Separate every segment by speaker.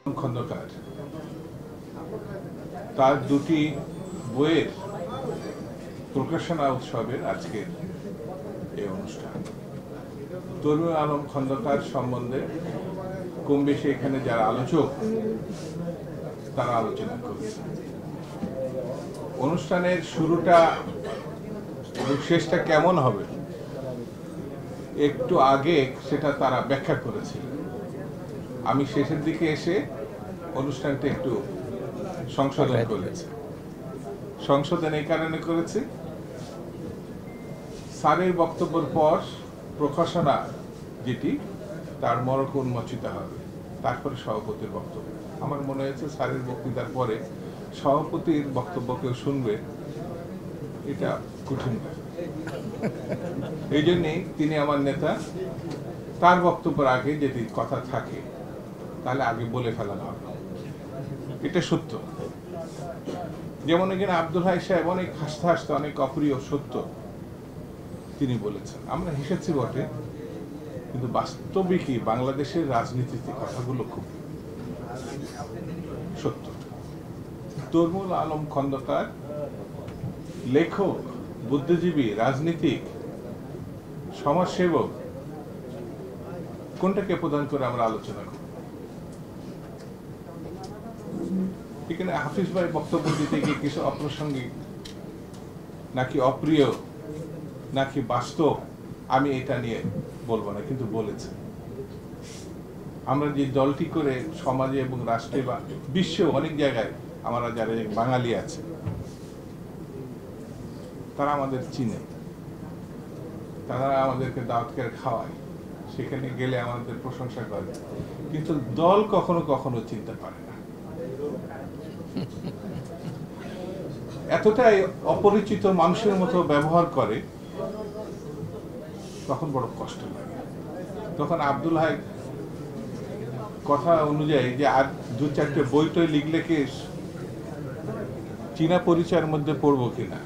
Speaker 1: খন্দকার তার দুটি বইয়ের প্রকাশনা উৎসবের আজকের এই অনুষ্ঠান। তরুণ আলম খন্দকার সম্বন্ধে কম বেশি এখানে যারা আলোচক তারা আলোচনা করেছে। অনুষ্ঠানের শুরুটা এবং শেষটা কেমন হবে একটু আগে সেটা তারা ব্যাখ্যা করেছিল। আমি শেষের দিকে এসে অনুষ্ঠানটা একটু সংশোধন করেছি। সংশোধন এই কারণে করেছি, স্যারের বক্তব্যের পর প্রকাশনা যেটি তার মরক উন্মোচিত হবে, তারপরে সভাপতির বক্তব্য। আমার মনে হয়েছে স্যারের বক্তৃতার পরে সভাপতির বক্তব্য কেউ শুনবে এটা কঠিন। এই জন্যেই তিনি আমার নেতা, তার বক্তব্যের আগে যদি কথা থাকে তাহলে আগে বলে ফেলানো হবে। এটা সত্য। যেমন এখানে আব্দুল হাই সাহেব অনেক হাসতে হাসতে অনেক অপ্রিয় সত্য তিনি বলেছেন। আমরা হেসেছি বটে, কিন্তু বাস্তবিকই বাংলাদেশের রাজনীতিতে কথাগুলো খুব সত্য। তরুণ আলম খন্দকার লেখক, বুদ্ধিজীবী, রাজনীতিক, সমাজসেবক, কোনটাকে প্রদান করে আমরা আলোচনা করি। এখানে হাফিজ ভাই বক্তব্য দিতে গিয়ে কিছু অপ্রাসঙ্গিক নাকি অপ্রিয় নাকি বাস্তব আমি এটা নিয়ে বলবো না, কিন্তু বলেছে আমরা যে দলটি করে সমাজে এবং রাষ্ট্রে বা বিশ্বে অনেক জায়গায় আমরা যারা বাঙালি আছে তারা আমাদের চিনে, তারা আমাদেরকে দাওয়াত করে খাওয়ায়, সেখানে গেলে আমাদের প্রশংসা করে, কিন্তু দল কখনো কখনো চিনতে পারে না। এতটাই অপরিচিত মানুষের মতো ব্যবহার করে, তখন বড় কষ্ট লাগে। তখন আব্দুল হাই কথা অনুযায়ী যে আর দু চারটে বই টই লিখলে কি চীনা পরিচয়ের মধ্যে পড়বো কিনা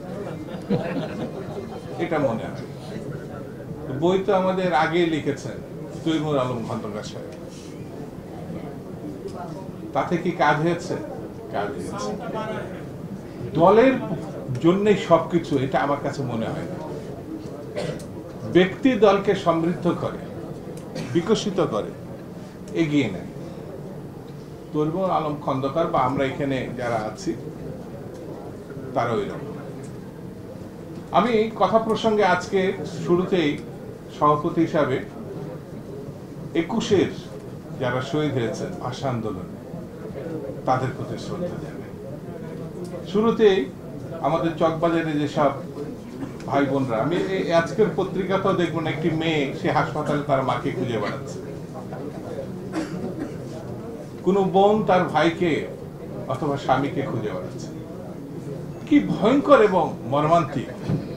Speaker 1: এটা মনে হয়। বই তো আমাদের আগে লিখেছেন তৈমুর আলম খন্দকার সাহেব, তাতে কি কাজ হয়েছে? কাজ হয়েছে। দলের জন্যই সবকিছু, এটা আমার কাছে মনে হয় না। ব্যক্তি দলকে সমৃদ্ধ করে, বিকশিত করে, এগিয়ে নেয়। তরুণ আলম খন্দকার বা আমরা এখানে যারা আছি তারা ওই রকম। আমি কথা প্রসঙ্গে আজকে শুরুতেই সভাপতি হিসাবে 21-এর যারা শহীদ হয়েছেন ভাষা আন্দোলন তাদের প্রতি শ্রদ্ধা জানাই। শুরুতেই আমাদের চকবাজারে যেসব ভাই বোনরা, আমি আজকের পত্রিকাতেও দেখবো না, একটি মেয়ে সে হাসপাতালে তার মাকে খুঁজে বেড়াচ্ছে, কোন বোন তার ভাইকে অথবা স্বামীকে খুঁজে বেড়াচ্ছে। কি ভয়ঙ্কর এবং মর্মান্তিক।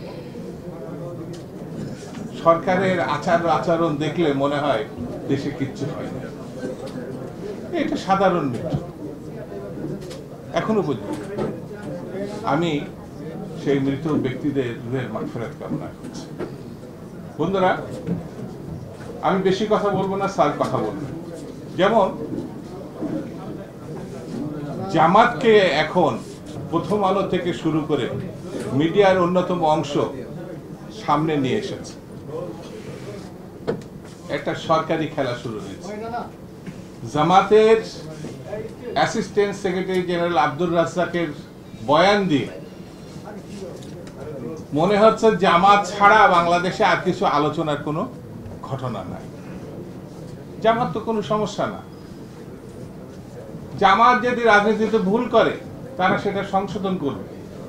Speaker 1: সরকারের আচরণ দেখলে মনে হয় দেশে কিচ্ছু হয় না। এটা সাধারণ মৃত্যু। এখনো পর্যন্ত আমি সেই মৃত ব্যক্তিদের রুহের মাগফিরাত কামনা করছি। বন্ধুরা, আমি বেশি কথা বলবো না, স্যার কথা বলবেন। যেমন জামাতকে এখন প্রথম আলো থেকে শুরু করে মিডিয়ার অন্যতম অংশ সামনে নিয়ে এসেছে। একটা সরকারি খেলা শুরু হয়েছে। জামাতের অ্যাসিস্ট্যান্ট সেক্রেটারি জেনারেল আব্দুর রাজ্জাকের বয়ান দিয়ে মনে হচ্ছে জামাত ছাড়া বাংলাদেশে আর কিছু আলোচনার কোনো ঘটনা নাই। জামাত তো কোনো সমস্যা না। জামাত যদি রাজনীতিতে ভুল করে তারা সেটা সংশোধন করবে,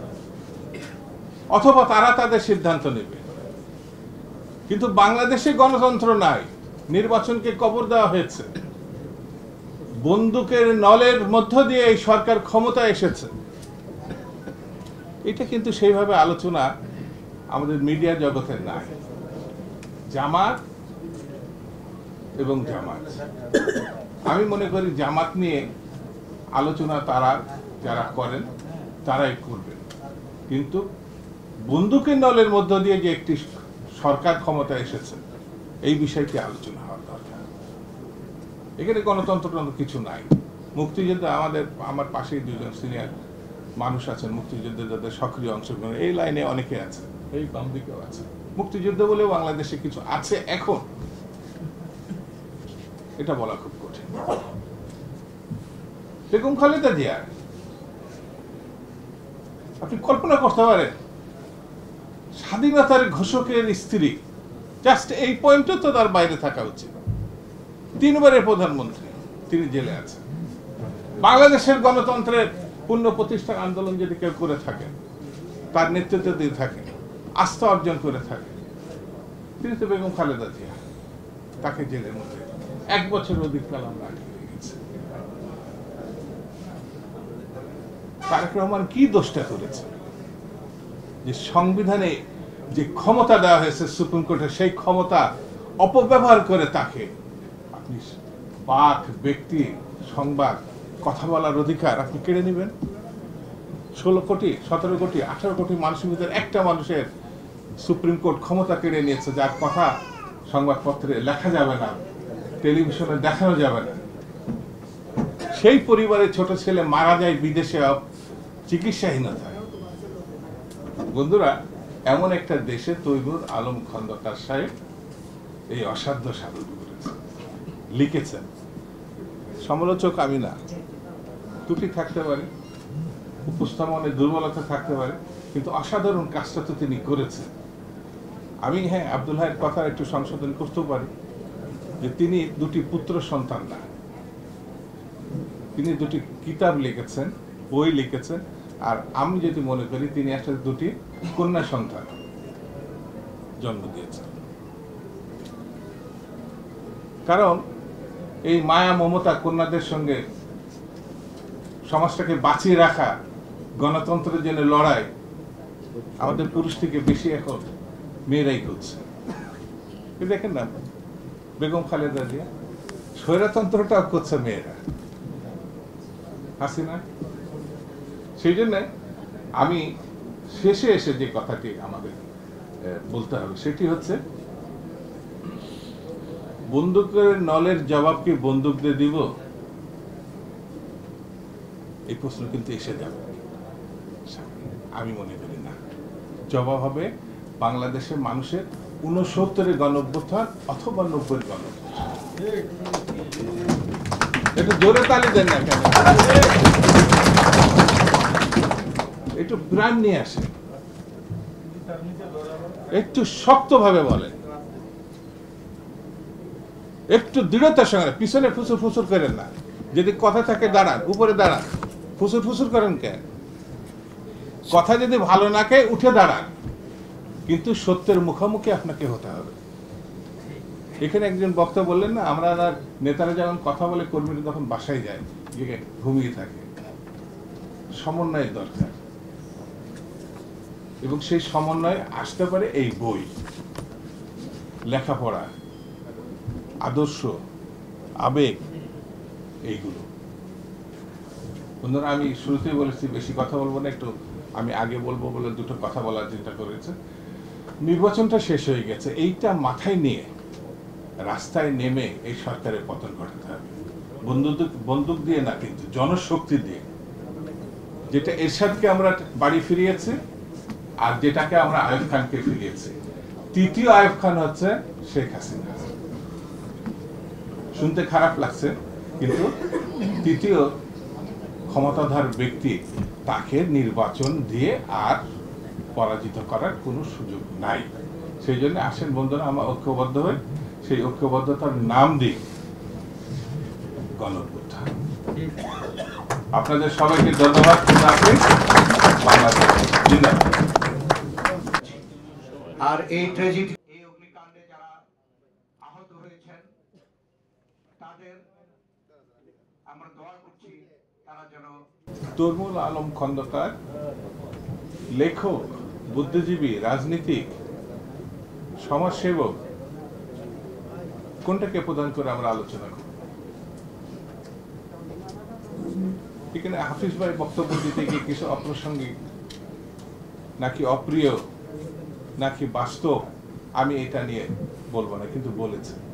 Speaker 1: অথবা তারা তাদের সিদ্ধান্ত নেবে। কিন্তু বাংলাদেশে গণতন্ত্র নাই, নির্বাচনকে কবর দেওয়া হয়েছে, বন্দুকের নলের মধ্য দিয়ে এই সরকার ক্ষমতায় এসেছে। এটা কিন্তু সেইভাবে আলোচনা আমাদের মিডিয়া জগতের নাই। জামাত এবং জামাত, আমি মনে করি জামাত নিয়ে আলোচনা তারা যারা করেন তারাই করবেন, কিন্তু বন্দুকের নলের মধ্য দিয়ে যে একটি সরকার ক্ষমতায় এসেছে এই বিষয়টি আলোচনা হওয়া দরকার। এখানে গণতন্ত্র কিছু নাই। মুক্তিযুদ্ধ আমার পাশেই দুজন সিনিয়র মানুষ আছেন মুক্তিযুদ্ধে যাদের সক্রিয় অংশগ্রহণ, এই লাইনে অনেকে আছে, এই বাম দিকেও আছে। মুক্তিযুদ্ধ বলেও বাংলাদেশে কিছু আছে এখন, এটা বলা খুব কঠিন। বেগম খালেদা জিয়া, আপনি কল্পনা করতে পারেন স্বাধীনতার ঘোষকের স্ত্রী, জাস্ট এই পয়েন্টও তো তার বাইরে থাকা উচিত। 3 বারের প্রধানমন্ত্রী, তিনি জেলে আছেন। বাংলাদেশের গণতন্ত্রের পূর্ণ প্রতিষ্ঠার আন্দোলন যদি কেউ করে থাকে, তার নেতৃত্ব দিয়ে থাকে, আস্থা অর্জন করে থাকে, তিনি তো বেগম খালেদা জিয়া। তাকে জেলের মধ্যে 1 বছর অধিক কাল আমরা আটকে গেছি। তারেক রহমান কি দোষটা করেছে যে সংবিধানে যে ক্ষমতা দেওয়া হয়েছে সুপ্রিম কোর্টের, সেই ক্ষমতা অপব্যবহার করে তাকে আপনি বাক, ব্যক্তি, সংবাদ, কথা বলার অধিকার আপনি কেড়ে নেবেন? 16 কোটি, 17 কোটি, 18 কোটি মানুষের ভিতরে একটা মানুষের সুপ্রিম কোর্ট ক্ষমতা কেড়ে নিয়েছে, যার কথা সংবাদপত্রে লেখা যাবে না, টেলিভিশনে দেখানো যাবে না। সেই পরিবারের ছোট ছেলে মারা যায় বিদেশে চিকিৎসাহীনতায়। বন্ধুরা, এমন একটা দেশে তৈমুর আলম খন্দকার সাহেব এই অসাধ্য সাধন করেছেন, লিখেছেন। সমালোচক আমি না, ত্রুটি থাকতে পারে, উপস্থাপনের দুর্বলতা থাকতে পারে, কিন্তু অসাধারণ কাজটা তো তিনি করেছেন। আমি আব্দুল হাইয়ের কথা একটু সংশোধন করতেও পারি যে তিনি 2টি পুত্র সন্তান না, তিনি 2টি কিতাব লিখেছেন, বই লিখেছেন। আর আমি যদি মনে করি তিনি একটা 2টি কন্যা সন্তান জন্ম দিয়েছেন। কারণ এই মায়া মমতা কন্যাদের সঙ্গে সমাজটাকে বাঁচিয়ে রাখা, গণতন্ত্রের জন্য লড়াই আমাদের পুরুষ থেকে বেশি এখন মেয়েরাই করছে। দেখেন না বেগম খালেদা জিয়া, স্বৈরতন্ত্রটাও করছে মেয়েরা, হাসিনা। সেই জন্য আমি শেষে এসে যে কথাটি আমাদের বলতে হবে সেটি হচ্ছে, বন্দুকের নলের জবাব কি বন্দুক দিয়ে দিব? এই প্রশ্ন কিন্তু এসে যাবে। আমি মনে করি না। জবাব হবে বাংলাদেশের মানুষের 69-এর গণঅভ্যুত্থান অথবা 90-এর গণঅভ্যুত্থান। একটু জোরে তালি দেন না কেন? একটু প্রাণ নিয়ে আসে, একটু শক্তভাবে বলেন, একটু দৃঢ়তার সঙ্গে, পিছনে ফুসুর ফুসুর করেন না। যদি কথা থাকে দাঁড়ান, উপরে দাঁড়ান, ফুসুর ফুসুর করেন কেন? কথা যদি ভালো না কে উঠে দাঁড়ান, কিন্তু সত্যের মুখোমুখি আপনাকে হতে হবে। এখানে একজন বক্তা বললেন না, আমরা নেতারা যখন কথা বলে কর্মীরা তখন বাসায় যায়, গিয়ে ঘুমিয়ে থাকে। সমন্বয়ের দরকার, এবং সেই সমন্বয় আসতে পারে এই বই, লেখাপড়া, আদর্শ, আবেগ, এইগুলো। বন্ধুরা, আমি শুরুতেই বলেছি বেশি কথা বলবো না, একটু আমি আগে বলবো বলে 2টো কথা বলার চিন্তা করেছে। নির্বাচনটা শেষ হয়ে গেছে, এইটা মাথায় নিয়ে রাস্তায় নেমে এই সরকারের পতন ঘটাতে হবে। বন্দুক দিয়ে না, কিন্তু জনশক্তি দিয়ে। যেটা এরশাদকে আমরা বাড়ি ফিরিয়েছি, আর যেটাকে আমরা আইয়ুব খানকে ফিরিয়েছি। 3য় আইয়ুব খান হচ্ছে শেখ হাসিনা। শুনতে খারাপ লাগছে, কিন্তু 3য় ক্ষমতাধর ব্যক্তি, তাকে নির্বাচন দিয়ে আর পরাজিত করার কোনো সুযোগ নাই। সেই জন্য আসেন বন্ধুরা, আমরা ঐক্যবদ্ধ হই, সেই ঐক্যবদ্ধতার নাম দিই গণঅভ্যুত্থান। আপনাদের সবাইকে ধন্যবাদ। বাংলাদেশ জিন্দাবাদ।
Speaker 2: আর এই ট্র্যাজেডি, এই অগ্নিকাণ্ডে যারা আহত হয়েছেন তাদের আমরা দোয়া করছি, তারা যেন।
Speaker 1: তৈমুর আলম খন্দকার লেখক, বুদ্ধিজীবী, রাজনীতিক, সমাজসেবক, কোনটাকে প্রদান করে আমরা আলোচনা করি? এখানে হাফিজ ভাই বক্তব্য দিতে গিয়ে কিছু অপ্রাসঙ্গিক নাকি অপ্রিয় নাকি বাস্তব, আমি এটা নিয়ে বলবো না, কিন্তু বলেছে।